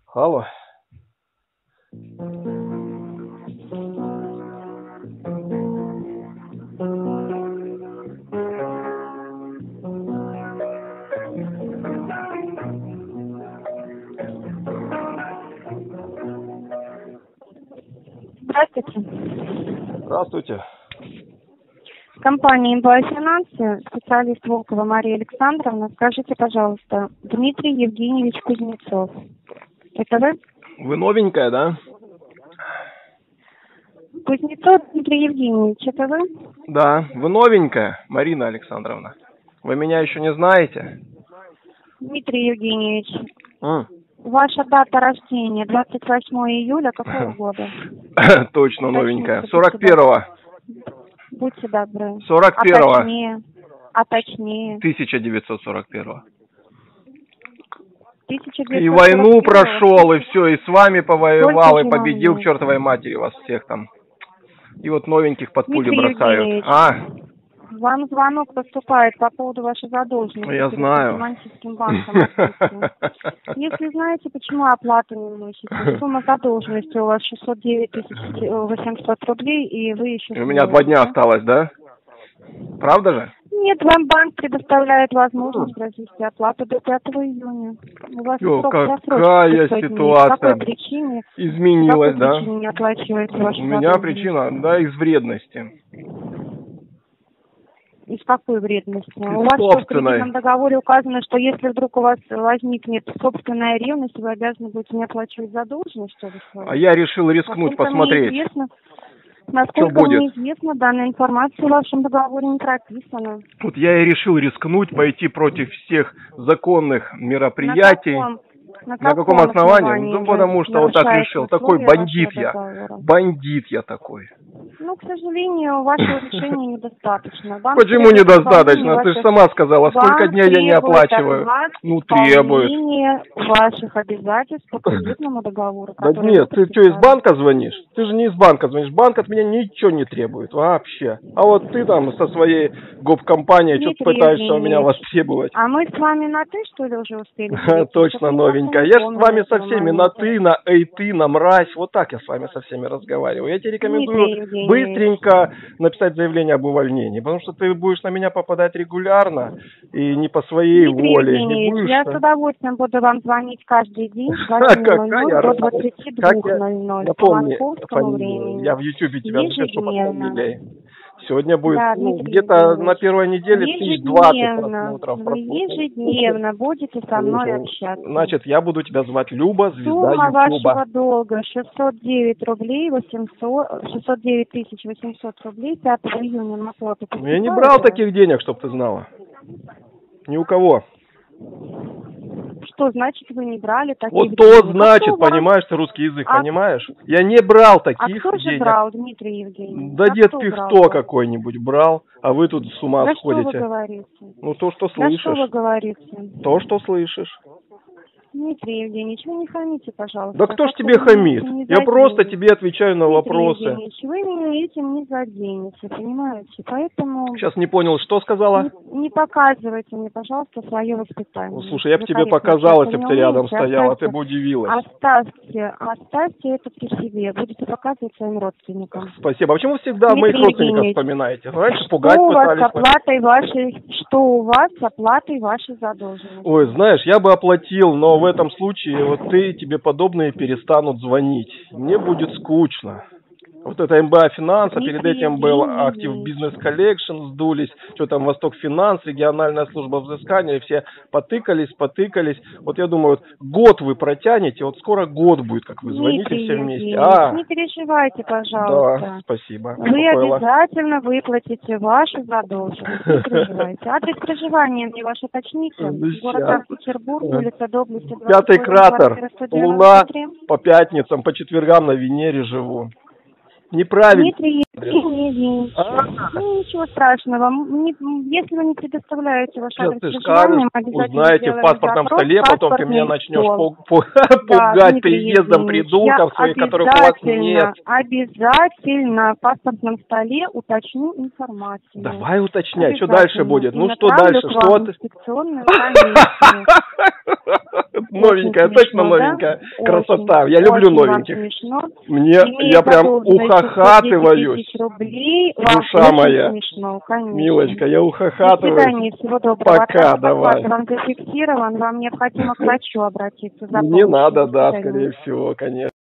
Алло. Здравствуйте. Здравствуйте. Компания МБА Финансы, специалист Волкова Мария Александровна. Скажите, пожалуйста, Дмитрий Евгеньевич Кузнецов. Это вы? Вы новенькая, да? Кузнецов Дмитрий Евгеньевич, это вы? Да, вы новенькая, Марина Александровна. Вы меня еще не знаете? Дмитрий Евгеньевич, ваша дата рождения 28 июля какого года? Точно новенькая. 41-го. Будьте добры. 41-го. А точнее? 1941-го. 1941. И войну прошел, и все, и с вами повоевал, и победил к чертовой матери вас всех там. И вот новеньких под пули бросают. Вам звонок поступает по поводу вашей задолженности. Я знаю. Романтическим банком. Если знаете, почему оплату не вносите, сумма задолженности у вас 609 800 рублей, и вы еще... И у меня 2 дня осталось, да? Правда же? Нет, вам банк предоставляет возможность произвести оплату до 5 июня. У вас какая ситуация? По какой причине? Изменилась, да? По какой причине не оплачиваете вашу У меня причина, да, из вредности. Из какой вредности? У вас что, в кредитном договоре указано, что если вдруг у вас возникнет собственная ревность, вы обязаны будете не оплачивать задолженность, что ли? А я решил рискнуть, посмотреть. Насколько мне известно, данная информация в вашем договоре не прописана. Вот я и решил рискнуть, пойти против всех законных мероприятий. На каком основании? Ну, потому что вот так решил. Такой бандит я. Бандит я такой. Ну, к сожалению, вашего решения недостаточно. Почему недостаточно? Ты же сама сказала, сколько дней я не оплачиваю. Ну, требует. Ваших обязательств по кредитному договору. Да нет, ты что, из банка звонишь? Ты же не из банка звонишь. Банк от меня ничего не требует вообще. А вот ты там со своей гоп-компанией что-то пытаешься у меня востребовать. А мы с вами на «ты», что ли, уже успели? Точно, новенькая. Я же с вами со всеми на «ты», на «эй, ты», на «мразь». Вот так я с вами со всеми разговариваю. Я тебе рекомендую быстренько написать заявление об увольнении, потому что ты будешь на меня попадать регулярно и не по своей воле. Не будешь... Я с удовольствием буду вам звонить каждый день с 8:00 до 22:00 по московскому времени. Я в Ютубе тебя запишу под фамилией. Сегодня будет где-то на первой неделе 1020 просмотров. Вы ежедневно будете со мной общаться. Значит, я буду тебя звать Люба, звезда Ютуба. Сумма вашего долга 609 рублей 609 800 рублей 5 июня на оплату. Я не брал таких денег, чтоб ты знала. Ни у кого. Что значит, вы не брали таких денег? Вот то значит, понимаешь, ты русский язык, понимаешь? Я не брал таких денег. А кто же брал, Дмитрий Евгеньевич? Да дед Пихто какой-нибудь брал, а вы тут с ума сходите. Что вы говорите? Ну, то, что слышишь. Что вы говорите? То, что слышишь. Дмитрий Евгеньевич, вы не хамите, пожалуйста. Да кто ж тебе хамит? Я просто тебе отвечаю на вопросы. Дмитрий Евгеньевич, вы меня этим не заденете, понимаете? Поэтому... Сейчас не понял, что сказала? Не показывайте мне, пожалуйста, свое воспитание. Ну, слушай, я бы тебе показал, если бы ты рядом стояла, ты бы удивилась. Оставьте это при себе. Будете показывать своим родственникам. Спасибо. А почему всегда моих родственников вспоминаете? Раньше пугать пытались. Что у вас с оплатой вашей задолженности? Ой, знаешь, я бы оплатил, но в этом случае вот тебе подобные перестанут звонить. Мне будет скучно. Вот это МБА Финансы, перед этим был Актив Бизнес Коллекшн, сдулись, что там Восток Финанс, региональная служба взыскания, все потыкались. Вот я думаю, вот год вы протянете, вот скоро год будет, как вы звоните все вместе. Не переживайте, пожалуйста. Да, спасибо. Вы обязательно выплатите вашу задолженность, не переживайте. Адрес проживания мне ваш уточните. Город Санкт-Петербург, улица Доблести, 5-й кратер, Луна, по пятницам, по четвергам на Венере живу. Неправильно. Дмитрий Евгеньевич, ничего страшного. Если вы не предоставляете ваш адрес проживания, мы обязательно узнаете в паспортном столе, потом ты меня начнешь пугать приездом придурков своих, которых у вас нет. Обязательно в паспортном столе уточню информацию. Давай уточняй, что дальше будет? Ну что дальше? Что ты? новенькая, Очень точно смешно, да? новенькая. Очень, Красота. Я люблю очень вам новеньких. смешно. Мне, Имея я прям задолженность 610 ухахатываюсь. рублей, вам Душа очень моя. смешно, конечно. Милочка, я До ухахатываюсь. свидания, всего доброго. Пока, Отказ давай. вам зафиксирован, вам необходимо к врачу обратиться за Не помощью. надо, До да, свидания. скорее всего, конечно.